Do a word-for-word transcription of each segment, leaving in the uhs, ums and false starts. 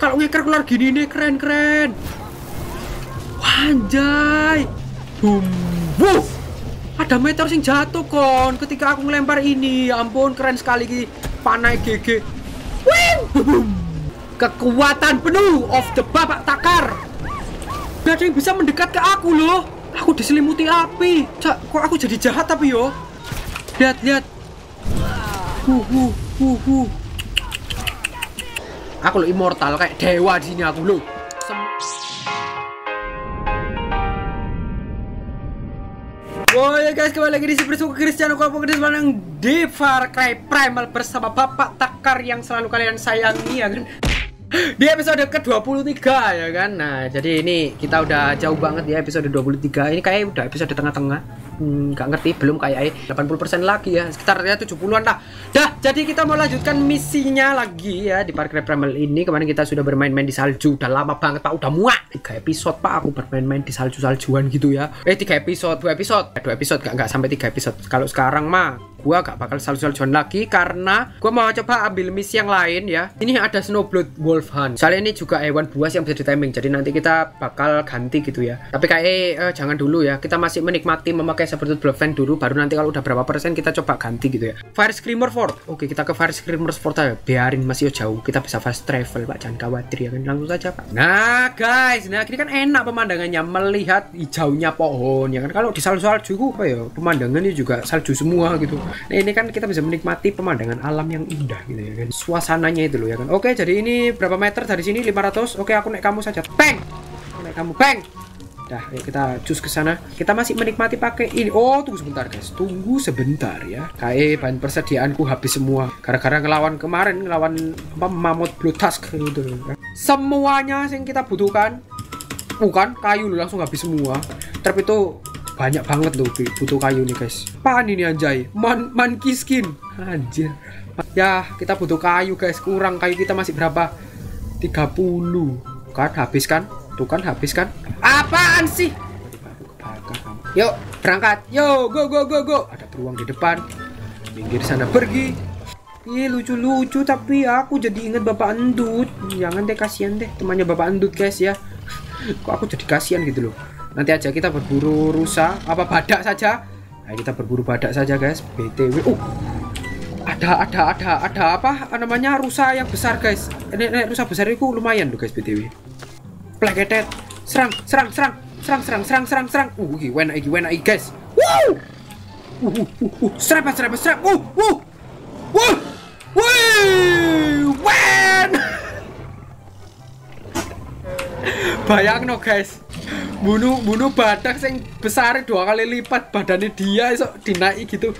Kalau ngeker keluar gini nih keren-keren. Anjay. Boom. Wuh. Ada meteor sing jatuh kon ketika aku ngelempar ini. Ya ampun, keren sekali ki. Panai G G. Wing. Boom. Kekuatan penuh of the Bapak Takar. Gak ada yang bisa mendekat ke aku loh. Aku diselimuti api. Cak, kok aku jadi jahat tapi yo. Lihat, lihat. Huh, huh, huh, huh. Aku lo immortal kayak dewa di sini aku lo. Woi guys, kembali lagi di Super Suku Cristiano Kolpokris Manang di Far Cry Primal bersama Bapak Takar yang selalu kalian sayangi ya kan. Di episode ke dua puluh tiga ya kan. Nah, jadi ini kita udah jauh banget ya episode dua puluh tiga. Ini kayak udah episode tengah-tengah. Hmm, gak ngerti, belum kayak delapan puluh persen lagi ya. Sekitar ya tujuh puluhan lah. Dah, jadi kita mau lanjutkan misinya lagi ya di Far Cry Primal ini. Kemarin kita sudah bermain-main di salju. Udah lama banget, Pak. Udah muak. tiga episode, Pak, aku bermain-main di salju-saljuan gitu ya. Eh, tiga episode, dua episode. dua episode gak, gak sampai tiga episode. Kalau sekarang mah gua gak bakal salju-saljuan lagi karena gua mau coba ambil misi yang lain ya. Ini ada Snowblood Wolf Hunt. Soalnya ini juga hewan buas yang bisa di-timing. Jadi nanti kita bakal ganti gitu ya. Tapi kayak eh, jangan dulu ya. Kita masih menikmati memakai Sabertooth Bloodfang dulu, baru nanti kalau udah berapa persen kita coba ganti gitu ya. Fire Screamer Fort. Oke, kita ke Fire Screamer Fort aja. Biarin masih jauh. Kita bisa fast travel, Pak. Jangan khawatir ya kan. Langsung saja, Pak. Nah, guys, nah ini kan enak pemandangannya melihat hijaunya pohon ya kan. Kalau di salju-salju apa ya, pemandangannya juga salju semua gitu. Nah, ini kan kita bisa menikmati pemandangan alam yang indah gitu ya kan. Suasananya itu loh ya kan. Oke, jadi ini berapa meter dari sini? lima ratus. Oke, aku naik kamu saja. Bang. Aku naik kamu. Bang. Dah, ayo kita cus ke sana. Kita masih menikmati pakai ini. Oh, tunggu sebentar, guys. Tunggu sebentar ya. Kayak bahan persediaanku habis semua. Gara-gara ngelawan kemarin, ngelawan apa mammoth blue tusk gitu. Semuanya yang kita butuhkan. Bukan kayu loh, langsung habis semua. Trap itu banyak banget loh butuh kayu nih, guys. Apaan ini anjay? Man monkey skin. Anjir. Ya, kita butuh kayu, guys. Kurang kayu kita masih berapa? tiga puluh. Kan habis kan? Tuh kan habis kan? Apaan sih? Yuk, berangkat. Yo, go go go go. Ada beruang di depan. Minggir sana, pergi. Ih, lucu-lucu tapi aku jadi inget Bapak Endut. Jangan deh, kasihan deh temannya Bapak Endut, guys ya. Kok aku jadi kasihan gitu loh. Nanti aja kita berburu rusa apa badak saja. Ayo kita berburu badak saja, guys. B T W. Uh. Ada ada ada ada apa namanya rusa yang besar, guys. Ini, ini rusa besar itu lumayan loh, guys. B T W. Pleketet. Serang, serang, serang, serang, serang, serang, serang, serang. Uh, iki wena iki wena iki, guys. Wow. Uh, uh, uh, uh. Serap, serap, serap. Uh, uh. Wah. Wih, wen. Bayang no, guys. Bunuh bunuh badak yang besar dua kali lipat badannya dia, esok dinaik gitu.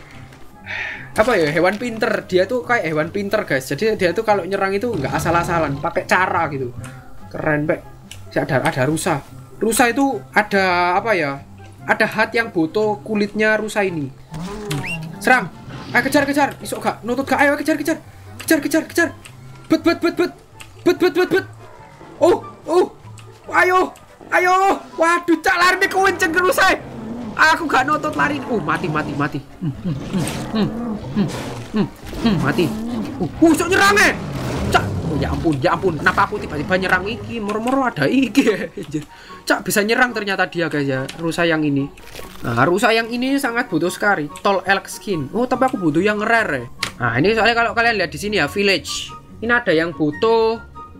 Apa ya, hewan pinter. Dia tuh kayak hewan pinter, guys. Jadi dia tuh kalau nyerang itu nggak asal-asalan, pakai cara gitu. Keren, Pak. Ada ada rusa. Rusa itu ada apa ya? Ada hat yang butuh kulitnya rusa ini. Hmm. Serang. Ayo kejar kejar. Isok gak nutut gak? Ayo kejar kejar. Kejar kejar kejar. Bet bet bet bet. Bet bet bet bet. Oh, oh. Ayo. Ayo. Waduh, cak lari nih kewenceng rusa. Aku gak nutut lari. Uh, mati mati mati. Hmm, hmm, hmm, hmm, hmm, hmm, hmm, mati. Uh, uh, sok nyerang eh. Cak, oh ya ampun, ya ampun. Kenapa aku tiba-tiba nyerang iki? Moro-moro ada iki. Cak, bisa nyerang ternyata dia, guys ya. Rusa yang ini. Nah, rusa yang ini sangat butuh sekali. Tall elk skin. Oh, tapi aku butuh yang rare. Nah, ini soalnya kalau kalian lihat di sini ya, village. Ini ada yang butuh.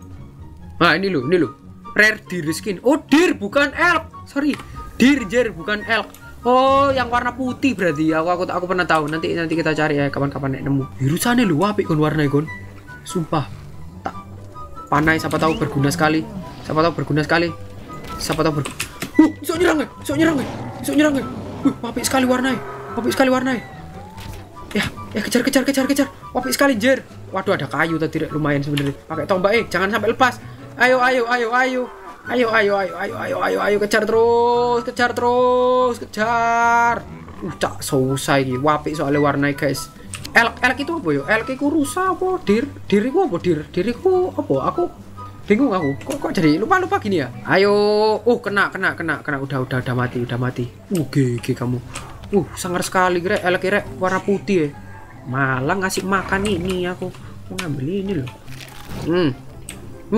Nah, ini loh, ini loh. Rare deer skin. Oh, deer bukan elk. Sorry. Deer, deer bukan elk. Oh, yang warna putih berarti. Aku aku aku pernah tahu. Nanti nanti kita cari ya kapan-kapan nek nemu. Rusane lho apik kon warnane kon. Sumpah. Tak panai, siapa tahu berguna sekali. Siapa tahu berguna sekali. Siapa tahu ber. Uh, iso nyerang, iso nyerang, iso nyerang. Uh, apik sekali warnanya. Apik sekali warnanya. Ya, ya kejar kejar kejar kejar. Apik sekali, jer. Waduh, ada kayu tadi lumayan sebenarnya. Pakai tombak eh, jangan sampai lepas. Ayo ayo ayo ayo. Ayo ayo ayo ayo ayo ayo ayo kejar terus, kejar terus, kejar. Uh, cak susah iki. Apik soalnya warnanya, guys. Elk, elk itu apa ya? Elk itu rusa apa? Dir, dir itu apa? Dir, dir itu apa? Aku bingung aku. Kok kok jadi lupa-lupa gini ya? Ayo, uh kena kena kena kena udah udah udah mati, udah mati. Uh, gigi kamu. Uh, sangar sekali kira elk kira warna putih ya. Malah ngasih makan ini aku. Mau ngambil ini loh. Hmm. Meat.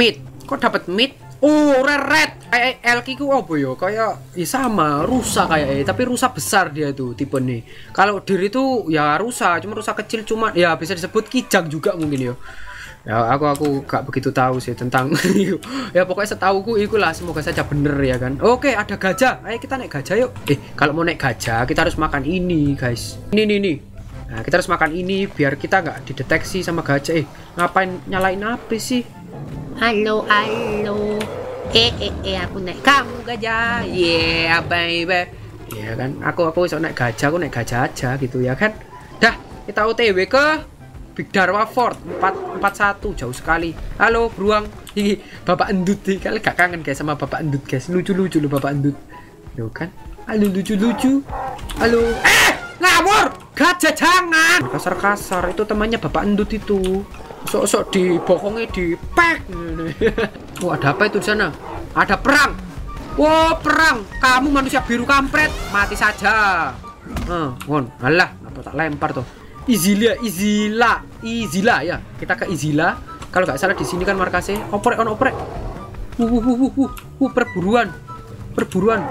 Kok dapat mid? Oh, red. Kayak Elki ku apa ya? Kayak ya sama, rusa kayak tapi rusa besar dia tuh tipe nih. Kalau dir itu ya rusa, cuma rusa kecil cuma ya bisa disebut kijang juga mungkin ya. Ya aku aku gak begitu tahu sih tentang ya pokoknya setauku ikulah, semoga saja bener ya kan. Oke, ada gajah. Ayo kita naik gajah yuk. Eh, kalau mau naik gajah kita harus makan ini, guys. Ini nih nih. Nah, kita harus makan ini biar kita nggak dideteksi sama gajah. Eh, ngapain nyalain api sih? Halo, halo. Eh, eh, eh, aku naik kamu gajah. Yeah, baby. Ya kan, aku aku bisa naik gajah, aku naik gajah aja gitu ya kan. Dah, kita O T W ke Big Darwa Fort empat empat satu, jauh sekali. Halo, beruang. Ih, Bapak Endut nih. Kalian gak kangen guys sama Bapak Endut, guys. Lucu-lucu loh Bapak Endut. Yo kan? Halo, lucu-lucu. Halo. Eh, ngawur. Gajah jangan. Kasar-kasar, itu temannya Bapak Endut itu. Sok-sok dibokongnya di pack. Oh, ada apa itu di sana? Ada perang. Wow, perang. Kamu manusia biru kampret, mati saja. Ah, ngon. Alah, apa tak lempar tuh. Izila, Izila, Izila ya. Kita ke Izila. Kalau nggak salah di sini kan markasnya. Oprek on oprek. Uh, uh, uh, uh, uh, perburuan. Perburuan.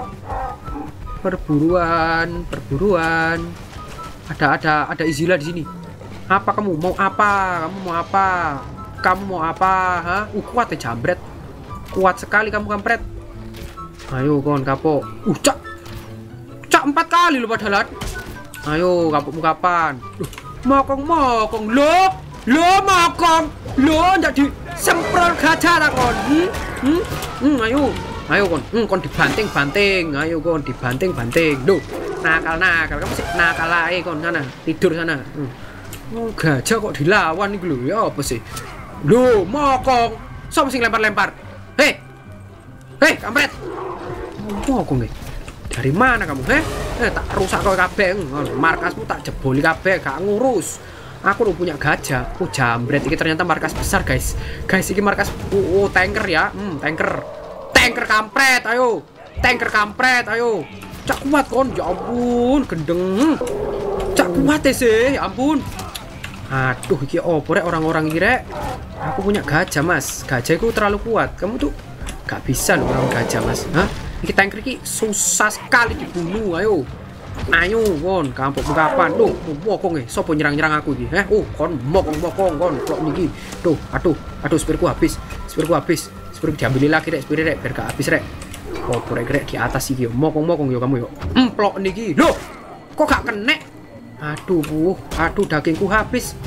Perburuan, perburuan. Ada ada ada Izila di sini. Apa kamu mau apa? Kamu mau apa? Kamu mau apa? Hah? Uh, kuat ya jambret. Kuat sekali kamu kampret. Ayo kon kapok. Uh, cak. Cak empat kali lu padahal. Ayo kapokmu kapan? Duh, mokong-mokong lo. Lo mokong. Lo ndak disemprot gajah ta kon. Hmm? Hmm? Hmm, ayo. Ayo kon. Hmm, kon dibanting-banting. Ayo kon dibanting-banting. Duh, nakal-nakal. Kamu sih nakal ae kon sana. Tidur sana. Hmm. Oh, gajah kok dilawan nih lho, ya apa sih? Loh, mokong. Sopo sing lempar-lempar? Hei. Hei, kampret. Mokong nih. Dari mana kamu, heh? Eh, tak rusak kau kabeh. Markasmu tak jeboli kabeh, gak ngurus. Aku udah punya gajah. Oh, jambret ini ternyata markas besar, guys. Guys, ini markas oh, oh tanker ya. Hmm, tanker. Tanker kampret, ayo. Tanker kampret, ayo. Cak kuat kon, ya ampun, gendeng. Cak kuat ya sih, ya ampun. Aduh, iki opo rek orang-orang iki rek. Aku punya gajah, Mas. Gajahku terlalu kuat. Kamu tuh gak bisa loh orang gajah, Mas. Hah? Iki tanker iki susah sekali dibunuh. Ayo. Ayo, kon, kampung kapan? Duh, mokong eh. Sopo nyerang-nyerang aku iki? Eh, oh, kon mokong-mokong kon. Plok niki. Tuh, aduh, aduh spirku habis. Spirku habis. Spirku diambil lagi rek, spir rek, biar gak habis rek. Opo rek rek di atas iki yo. Mokong-mokong yo kamu yo. Emplok niki. Loh, kok gak kena? Aduh, bu, aduh dagingku habis.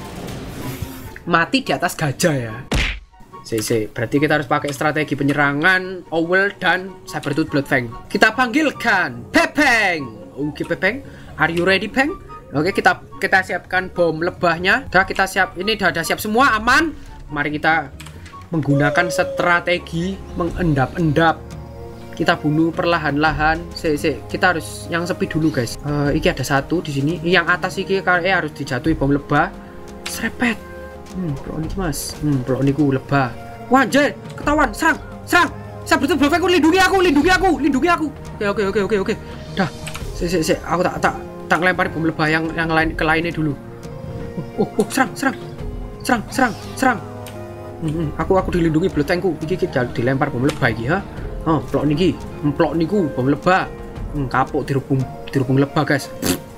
Mati di atas gajah ya. Si, si, berarti kita harus pakai strategi penyerangan, Owl dan Sabertooth Bloodfang. Kita panggilkan Pepeng. Oke, Pepeng, are you ready, Peng? Oke, kita kita siapkan bom lebahnya. Udah kita siap, ini udah, udah siap semua, aman. Mari kita menggunakan strategi mengendap-endap. Kita bunuh perlahan-lahan. Si, si, kita harus yang sepi dulu, guys. Uh, iki ada satu di sini. Yang atas iki eh, harus dijatuhi bom lebah. Serepet. Hmm, pelok niki mas. Hmm, pelok niku lebah. Wah, anjir, ketahuan. Serang, serang. Saya betul betul aku lindungi aku, lindungi aku, lindungi aku. Oke, oke, oke, oke, oke. Dah. Si, si, si. Aku tak tak tak lempar bom lebah yang yang lain ke lainnya dulu. Oh, oh, oh, serang, serang. Serang, serang, serang. Hmm, hmm. Aku aku dilindungi blotengku. Iki iki dilempar bom lebah iki, ha. Oh, plok niki, plok niku bom lebah. Hmm, kapok dirubung dirubung lebah, guys.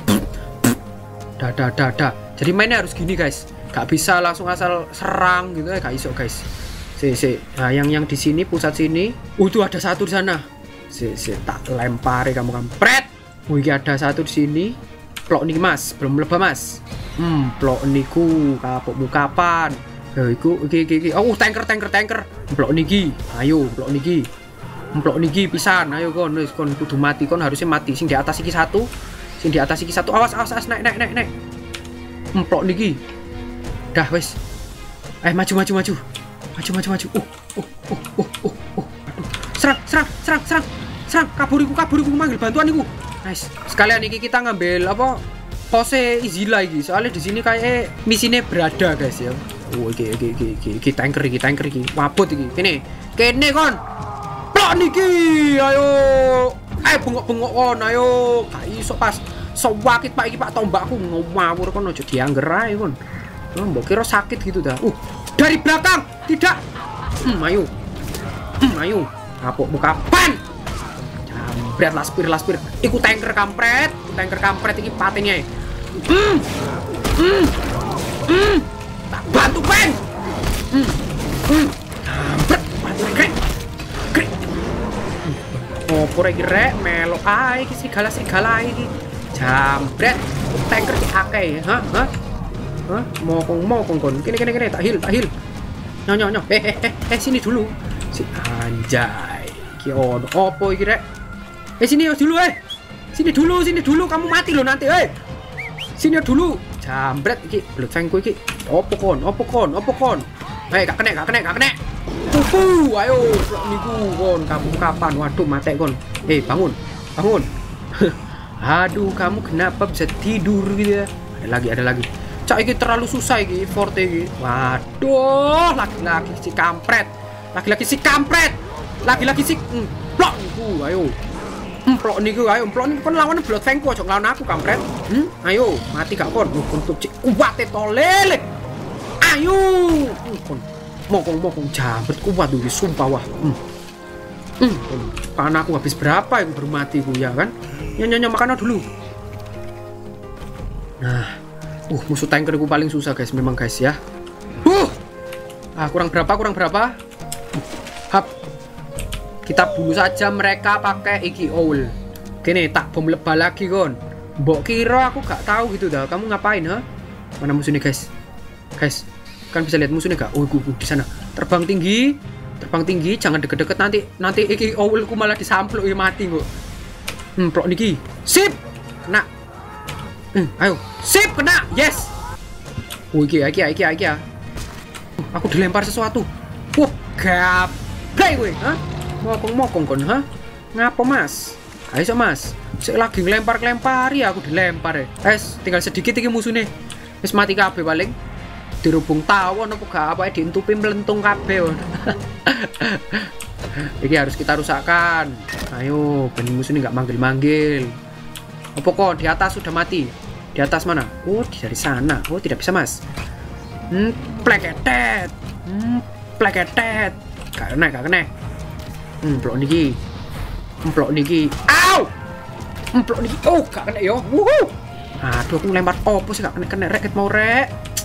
Dah, dah, dah, dah. Jadi mainnya harus gini, guys. Gak bisa langsung asal serang gitu ya, gak iso, guys. Si, si. Nah, yang yang di sini pusat sini. Oh, itu ada satu di sana. Si, si. Tak lempari kamu kampret. Oh, ini ada satu di sini. Plok niki, Mas. Belum lebah, Mas. Hmm, plok niku kapokmu kapan? Ya, iku iki iki. Oh, tanker, tanker, tanker. Plok niki. Ayo, plok niki. Emplok niki pisan, ayo kon, wis kon kudu mati, kon harusnya mati. Sing di atas iki satu, sing di atas iki satu. Awas, awas, awas, naik, naik, naik, naik. Emplok niki. Dah wis. Eh, maju, maju, maju. Maju, maju, maju. Uh, uh, uh, uh, uh, uh. Aduh. Serang, serang, serang, serang. Serang, kaburiku, kaburiku manggil bantuan niku. Nice. Sekalian iki kita ngambil apa? Pose Izila iki. Soalnya di sini kayak misinya berada, guys ya. Oh, iki iki iki iki, iki tanker iki, tanker iki. Wabut iki. Kene. Kene kon. Niki, ayo, eh bengok-bengok kon, ayo, gak iso pas, sewakit pak iki pak tombakku ngawur kon aja diangger ae kon, mbok kira sakit gitu dah, uh dari belakang tidak, hmm, ayo, Hmm, ayo, kapokmu kapan? Jambret laspir laspir. Iku tanker kampret, iku tanker kampret iki patene ae. Hmm. Hmm. Hmm. Tak bantu, Peng. Hmm. Hmm. Jambret, bantu krek. Krek. Opo iki rek melo ae iki serigala-serigala iki. Jambret, tanker iki akeh, ha? Hah? Hah? Mokong-mokong kon. Kene kene kene tak heal, tak heal. Nyo nyo nyo. Eh eh eh, eh sini dulu. Si anjay. Iki ono opo iki rek? Eh sini dulu eh. Sini dulu, sini dulu kamu mati loh nanti eh. Sini dulu. Jambret iki blood fangku iki. Opo kon? Opo kon? Opo kon? Eh gak kena, gak kena, gak kena. Tupu, ayo blok niku kon. Kamu kapan? Waduh mate kon. Eh bangun. Bangun. Aduh, kamu kenapa bisa tidur gitu ya? Ada lagi, ada lagi. Cak iki terlalu susah iki forte iki. Waduh, laki-laki si kampret. Laki-laki si kampret. Laki-laki si blok niku, ayo. Blok niku, ayo. Blok niku kan lawan blood fangku aja nglawan aku kampret. Hmm? Ayo, mati gak kon? Untuk cik kuwate tolele. Ayo. Kon. Mokong-mokong jambret kuat tuh, sumpah wah. Hmm. Hmm. Panah aku habis berapa yang baru mati ku ya kan? Nyonya makanan dulu. Nah, uh musuh tanker itu paling susah guys, memang guys ya. Uh, ah kurang berapa, kurang berapa? Hap, kita bunuh saja mereka pakai iki owl. Kene tak bom lebah lagi kon. Mbok kira aku gak tahu gitu dah. Kamu ngapain ha? Mana musuhnya guys? Guys, kan bisa lihat musuhnya gak? Oh, gue di sana. Terbang tinggi, terbang tinggi, jangan deket-deket nanti nanti iki owlku malah disampluk ya mati kok. Hmm, plok niki. Sip. Kena. Hmm, ayo. Sip, kena. Yes. Oh, iki, iki, iki, iki. Uh, aku dilempar sesuatu. Wah, gaplay kowe, ha? Mokong-mokong kon, ha? Ngapa, Mas? Ayo, so, Mas. Sik lagi ngelempar-lempar ya aku dilempar ya. Es, tinggal sedikit iki musuhnya. Wis mati kabeh paling. Dirubung tawon apa gak apa diintupi melentung kabeh. Ini harus kita rusakkan. Ayo, benih musuh ini nggak manggil-manggil. Apa kok di atas sudah mati? Di atas mana? Oh, dari sana. Oh, tidak bisa mas. Hmm, pleketet. Hmm, pleketet. Gak kena, gak kena. Hmm, blok niki. Hmm, blok niki. Au! Hmm, blok niki. Oh, gak kena yo. Wuhu. Aduh, aku ngelempar opo sih gak kena kena rek mau rek.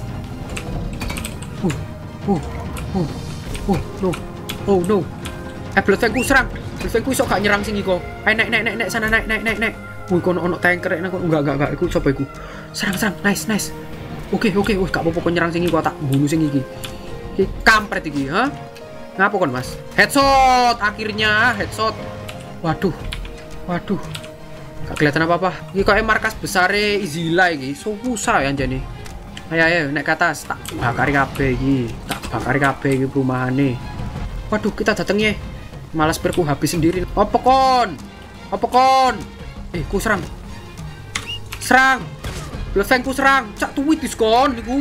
Uh, uh, uh, uh, no. Oh no. Eh, blood fangku serang. Blood fangku iso gak nyerang sini kok. Ayo naik naik naik naik sana naik naik naik naik. Wih, kono ono tanker nek enggak enggak enggak iku sapa iku. Serang serang. Nice nice. Oke oke, wih gak apa-apa nyerang sini kok tak bunuh sing iki. Iki kampret iki, ha? Ngapa kon, Mas? Headshot akhirnya, headshot. Waduh. Waduh. Gak kelihatan apa-apa. Iki kok markas besare Izila iki. Susah ya anjane. Ayo ayo naik ke atas, tak bakari kabeh iki. Tak bakari kabeh iki perumahane. Waduh, kita datangnya. Malas berku habis sendiri. Apa kon? Apa kon? Eh, ku serang. Serang. Bloodfang ku serang. Cak tuwit diskon niku.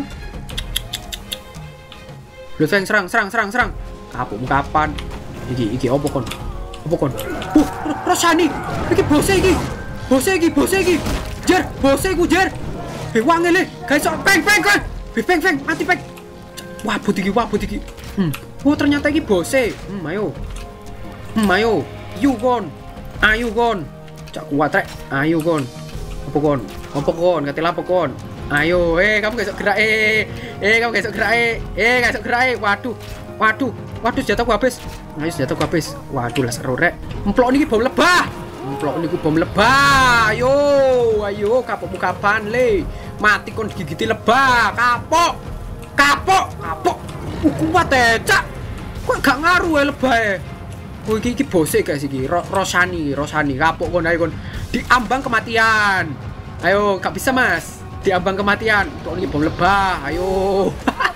Bloodfang serang, serang, serang, serang. Kapok kapan? Iki, iki apa kon? Apa kon? Uh, Rosani. Iki bose iki. Bose iki, bose iki. Jer, bose ku jer. Eh, wangele. Guys, peng peng kan. Peng peng, mati peng. Wabut iki, wabut iki. Hmm. Oh ternyata ini bose. Hmm, ayo. Hmm, ayo. Ayo kon. Ayo kon. Cak kuat rek. Ayo kon. Apa kon? Apa kon? Katela apa kon? Ayo, eh kamu gak sok gerak eh. Eh kamu gak sok gerak eh. Eh gak sok gerak eh. Waduh. Waduh. Waduh senjataku habis. Ayo senjataku habis. Waduh lah seru rek. Emplok niki bom lebah. Emplok niku bom lebah. Ayo, ayo kapokmu kapan le? Mati kon digigiti lebah. Kapok. Kapok. Kapok. Uh, kuat eh, Cak. Kok gak ngaruh ya lebah ya? Oh, iki, iki bose guys iki. Ro Rosani, Rosani. Kapok kon ayo kon. Diambang kematian. Ayo, gak bisa mas. Diambang kematian. Untuk ini bom lebah. Ayo.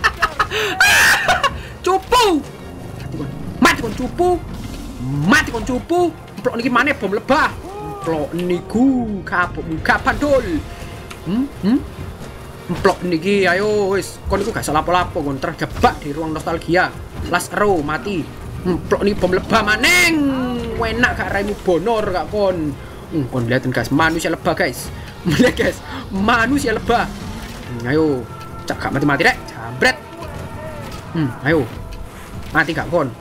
Cupu. Mati kon. Mati kon cupu. Mati kon cupu. Plok niki mana bom lebah. Plok niku kapok kapan dol. Hmm? Hmm? Plok niki ayo wis kon iku gak salah lapo-lapo kon terjebak di ruang nostalgia. Last row mati. Plok niki bom lebah maneng. Enak gak raimu bonor gak kon. Hmm, kon liatin guys, manusia lebah guys. Melihat guys, manusia lebah. Hmm, ayo, cak gak mati-mati rek, jambret. Hmm, ayo. Mati gak kon?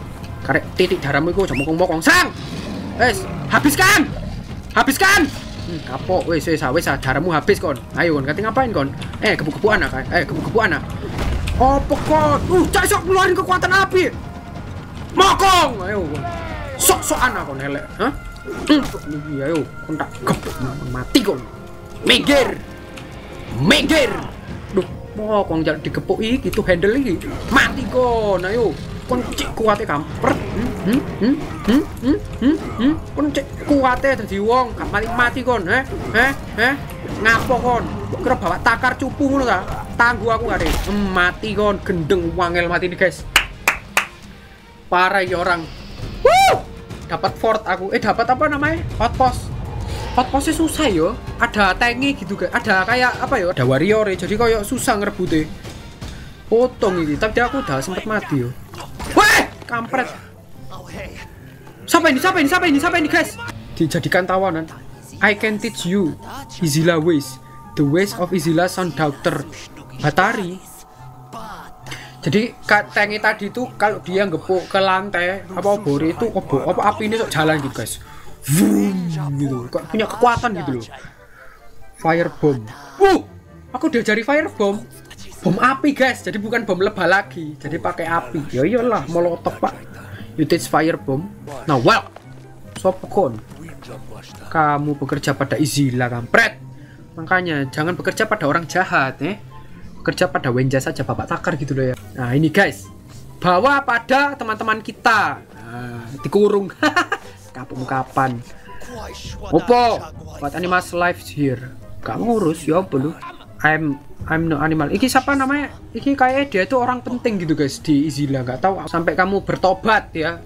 Karek titik darahmu iku aja mokong-mokong. Sang. Wes, habiskan. Habiskan. Hmm, kapok wes wes wes darahmu habis kon. Ayo kon, kate ngapain kon? Eh, gebuk-gebukan ah, eh gebuk-gebukan ah. Opo kon? Uh, cak sok ngeluarin kekuatan api. Mokong. Ayo kon. Sok-sokan ah kon elek, hah? Hmm, iya ayo kon tak gebuk mati kon. Minggir. Minggir. Duh, mokong jangan digepuk iki gitu handle iki. Mati kon, ayo. Kon cek kuatnya kampret. Hmm, hmm, hmm, hmm, hmm, hmm. Kon cek kuatnya dadi wong, gak mati-mati kon, eh? Eh, eh. Ngapo kon? Kira bawa takar cupu ngono ta? Tangguh aku gak, hmm, mati kon, gendeng wangel mati nih, guys. Parah ya orang. Wuh! Dapat fort aku. Eh, dapat apa namanya? Outpost. Outpostnya susah yo. Ada tanki gitu, guys. Ada kayak apa ya? Ada warrior, jadi kayak susah ngerebute. Potong ini, tapi aku udah sempet mati yo. Weh, kampret. Siapa ini? Siapa ini? Siapa ini? Siapa ini, guys? Dijadikan tawanan. I can teach you Izila ways. The ways of Izila son daughter. Batari. Jadi tangi tadi itu kalau dia ngepuk ke lantai apa obor itu obor apa api ini sok jalan gitu, guys. Vroom, gitu. Kok punya kekuatan gitu loh. Fire bomb. Uh, aku diajari fire bomb. Bom api, guys, jadi bukan bom lebah lagi, jadi pakai api. Ya iyalah, molotov pak. You teach fire bomb. Nah, well, sopokon. Kamu bekerja pada Izila, kampret. Makanya jangan bekerja pada orang jahat, eh. Bekerja pada Wenja saja, bapak takar gitu loh ya. Nah ini guys, bawa pada teman-teman kita. Nah, dikurung. Kapung kapan? Opo? What animals lives here? Gak ngurus ya apa lu? I'm I'm no animal. Iki siapa namanya? Iki kayak dia itu orang penting gitu guys di Izila. Nggak tahu sampai kamu bertobat ya.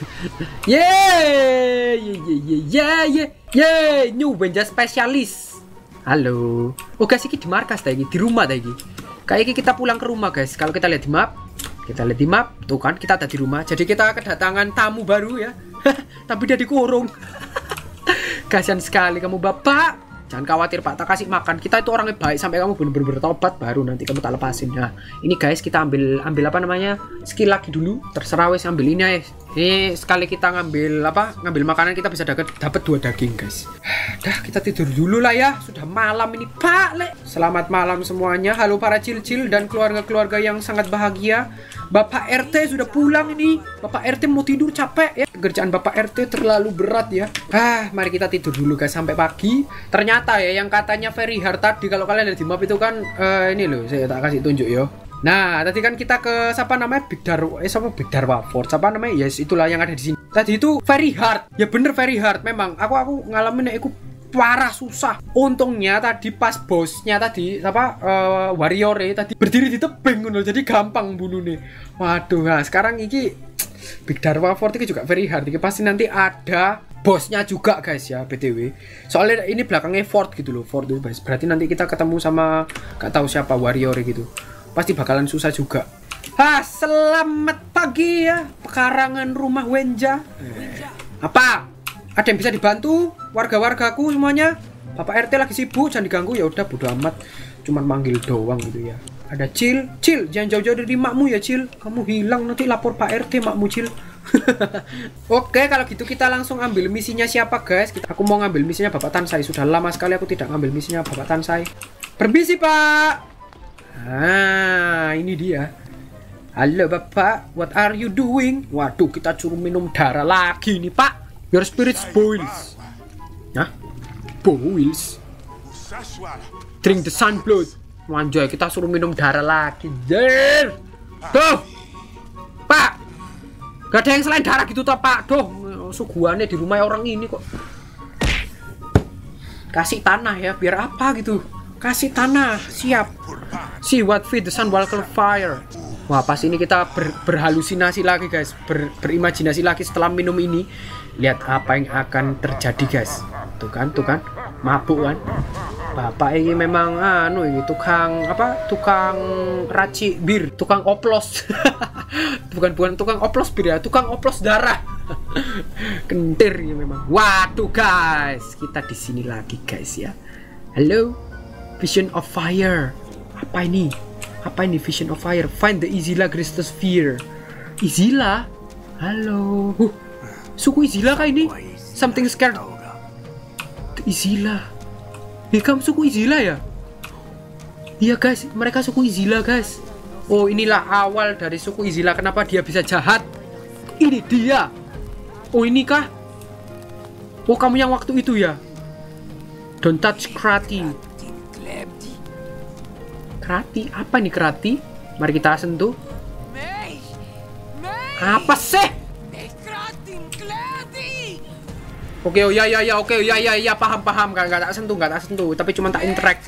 Yeay, ye ye ye ye ye new Wenja spesialis. Halo. Oh guys, iki di markas tadi, di rumah tadi. Kayak kita pulang ke rumah guys. Kalau kita lihat di map, kita lihat di map, tuh kan kita ada di rumah. Jadi kita kedatangan tamu baru ya. Tapi dia dikurung. Kasihan sekali kamu bapak. Jangan khawatir pak, tak kasih makan. Kita itu orangnya baik sampai kamu benar-benar bertobat baru nanti kamu tak lepasin. Nah ini guys, kita ambil ambil apa namanya skill lagi dulu. Terserah wes ambil ini ya. Ini sekali kita ngambil apa ngambil makanan kita bisa dapat dapat dua daging guys. Dah kita tidur dulu lah ya. Sudah malam ini pak le. Selamat malam semuanya. Halo para cil-cil dan keluarga-keluarga yang sangat bahagia. Bapak R T sudah pulang ini. Bapak R T mau tidur capek ya. Kerjaan Bapak R T terlalu berat ya. Ah mari kita tidur dulu guys sampai pagi. Ternyata ya yang katanya very hard tadi kalau kalian lihat di map itu kan uh, ini loh saya tak kasih tunjuk yo. Nah tadi kan kita ke siapa namanya Big Dar eh siapa Big Darwa Fort siapa namanya yes itulah yang ada di sini. Tadi itu very hard ya bener very hard memang aku aku ngalamin aku parah susah. Untungnya tadi pas bosnya tadi apa uh, warrior tadi berdiri di tebing loh jadi gampang bunuh nih. Waduh nah sekarang ini Big Darwa Fort ini juga very hard. Ini pasti nanti ada bosnya juga guys ya B T W. Soalnya ini belakangnya fort gitu loh, fort itu guys. Berarti nanti kita ketemu sama gak tahu siapa warrior gitu. Pasti bakalan susah juga. Ah, selamat pagi ya pekarangan rumah Wenja. Eh, apa? Ada yang bisa dibantu? Warga-wargaku semuanya. Bapak R T lagi sibuk, jangan diganggu ya udah bodo amat. Cuman manggil doang gitu ya. Ada Cil, Cil, jangan jauh-jauh dari makmu ya Cil. Kamu hilang nanti lapor Pak R T makmu Cil. Oke kalau gitu kita langsung ambil misinya siapa guys. Kita, aku mau ngambil misinya Bapak Tansai. Sudah lama sekali aku tidak ngambil misinya Bapak Tansai. Permisi Pak. Nah ini dia. Halo Bapak, what are you doing? Waduh kita suruh minum darah lagi nih Pak. Your spirit boils. Nah boils. Drink the sun blood. Wanjay kita suruh minum darah lagi. Jer. Tuh Pak, gak ada yang selain darah gitu toh Pak. Duh, suguhannya di rumah orang ini kok. Kasih tanah ya, biar apa gitu. Kasih tanah, siap. See what feed the sun while fire. Wah, pas ini kita ber, berhalusinasi lagi guys, ber, berimajinasi lagi setelah minum ini. Lihat apa yang akan terjadi guys. Tuh kan, tuh kan, mabuk kan. Bapak ini memang anu ini tukang apa? Tukang raci bir, tukang oplos. bukan bukan tukang oplos bir ya, tukang oplos darah. Kentir ya memang. Waduh guys, kita di sini lagi guys ya. Halo, Vision of Fire. Apa ini? Apa ini Vision of Fire? Find the Izila Crystal Sphere. Izila? Halo. Huh, suku Izila kah ini? Something scared. Izila. Eh, kamu suku Izila ya? Iya guys, mereka suku Izila guys. Oh, inilah awal dari suku Izila. Kenapa dia bisa jahat? Ini dia. Oh, ini kah? Oh, kamu yang waktu itu ya? Don't touch Krati. Krati? Apa nih Krati? Mari kita sentuh. Apa sih? Oke, oh ya ya ya, oke, ya ya ya, paham paham, nggak nggak tak sentuh, nggak tak sentuh, tapi cuma tak interact.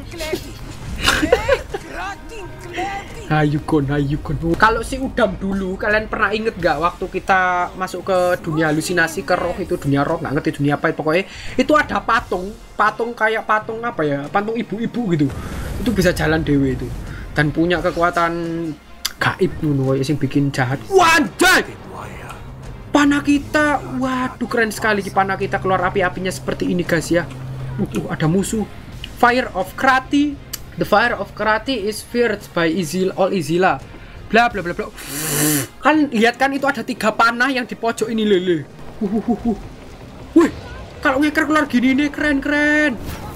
Hayukon, hayukon. Kalau si Udam dulu, kalian pernah inget gak waktu kita masuk ke dunia halusinasi, ke roh itu, dunia roh, nggak ngerti dunia apa, pokoknya itu ada patung, patung kayak patung apa ya, patung ibu-ibu gitu, itu bisa jalan dewe itu, dan punya kekuatan gaib nuno yang bikin jahat. Wajah, panah kita, waduh keren sekali di panah kita keluar api-apinya seperti ini guys ya. Uh, uh, ada musuh. Fire of Krati. The fire of Krati is feared by Izil, all Izila. Bla bla bla bla. Kan lihat kan itu ada tiga panah yang di pojok ini lele. Uh, uh, uh, uh. Wih, kalau ngeker keluar gini nih keren keren.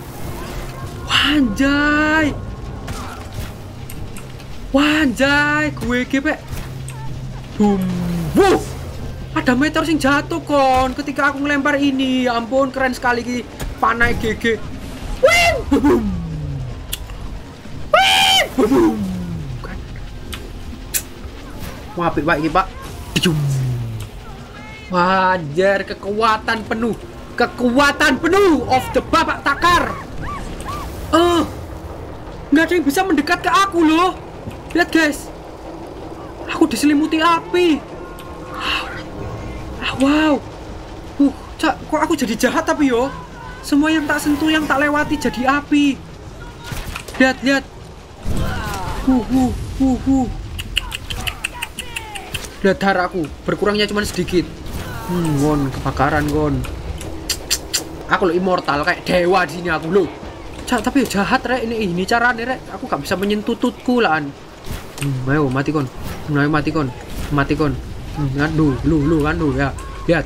Wanjay. Wanjay, gue gepek. Boom. Wuh. Ada meteor sing jatuh kon ketika aku ngelempar ini. Ya ampun, keren sekali ki panah G G. Wih. Boom. Boom. Kan. Wah, apik Pak iki, Pak. Wajar, kekuatan penuh. Kekuatan penuh of the Bapak Takar. Eh. Uh, nggak ada yang bisa mendekat ke aku loh. Lihat, guys. Aku diselimuti api. Ah, wow. Uh, cak, kok aku jadi jahat tapi yo. Semua yang tak sentuh, yang tak lewati jadi api. Lihat, lihat. Uh, uh, uh, uh. Lihat darahku, berkurangnya cuma sedikit. Hmm, gon, kebakaran gon. Aku lo immortal kayak dewa di sini aku lo. Cak, tapi jahat rek ini ini caranya rek. Aku gak bisa menyentuh tutku lah. Hmm, ayo mati kon. Ayo mati kon. Mati kon. Hmm, aduh, lu lu kan lu ya. Lihat.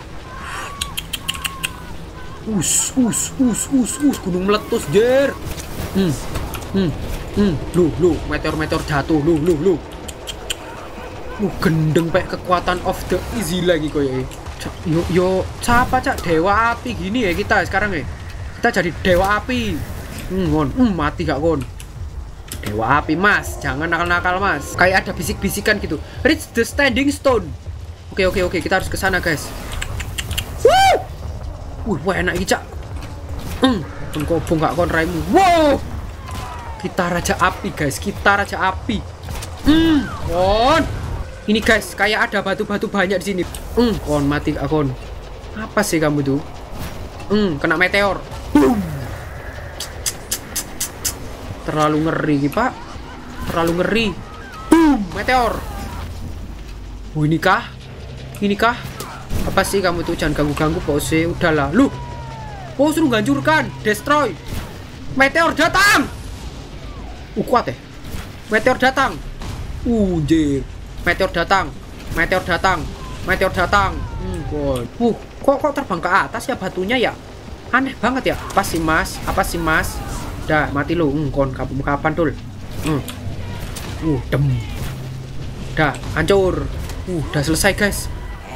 Us, us, us, us, us, gunung meletus, jer. Hmm. Hmm. Hmm, lu, lu, meteor-meteor jatuh, lu, lu, lu. Uh, gendeng pek kekuatan of the easy lagi koyo. Yo, yo, siapa cak dewa api gini ya kita sekarang ya. Kita jadi dewa api. Hmm, kon, hmm, mati gak kon. Dewa api mas, jangan nakal-nakal mas. Kayak ada bisik-bisikan gitu. Reach the standing stone. Oke, oke, oke, kita harus ke sana guys. Wuh, wah enak iki cak. Hmm, kobong gak kon raimu. Wow. Kita raja api guys, kita raja api. Hmm, kon. Ini guys, kayak ada batu-batu banyak di sini. Hmm, kon mati gak kon. Apa sih kamu tuh? Hmm, kena meteor. Boom. Terlalu ngeri, Pak. Terlalu ngeri. Boom, meteor. Oh, ini kah? Ini kah? Apa sih kamu tuh? Jangan ganggu-ganggu, pose. Udahlah. Lu. Oh, suruh hancurkan, destroy. Meteor datang. Uh, kuat ya. Meteor datang. Uh, jir. Meteor datang. Meteor datang. Meteor datang. Hmm, god. Uh, kok kok terbang ke atas ya batunya ya? Aneh banget ya. Apa sih, Mas? Apa sih, Mas? Dah, mati lu. Hmm, kon kapan kapan tul. Hmm. Uh, dem. Dah, hancur. Uh, udah selesai, guys.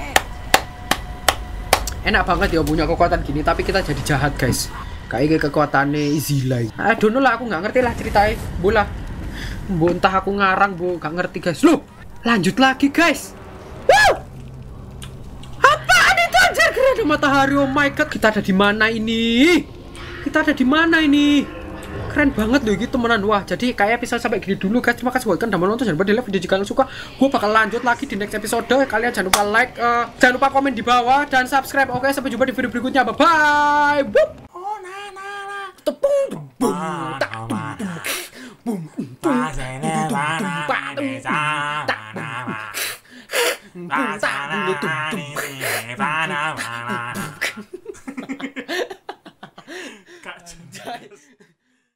Enak banget ya punya kekuatan gini, tapi kita jadi jahat, guys. Kayak kekuatannya Izila. Ah, dono lah, aku nggak ngerti lah ceritanya. Bola. Bu, entah aku ngarang, bu, nggak ngerti guys. Loh, lanjut lagi guys. Wow. Apaan itu anjir? Kira ada matahari. Oh my god, kita ada di mana ini? Kita ada di mana ini? Keren banget loh gitu temenan. Wah, jadi kayak episode sampai gini dulu guys. Terima kasih buat kalian udah menonton. Jangan lupa di like video jika kalian suka. Gue bakal lanjut lagi di next episode. Kalian jangan lupa like, uh, jangan lupa komen di bawah dan subscribe. Oke, sampai jumpa di video berikutnya. Bye bye. Boop. Tepung bum tak bum bum bum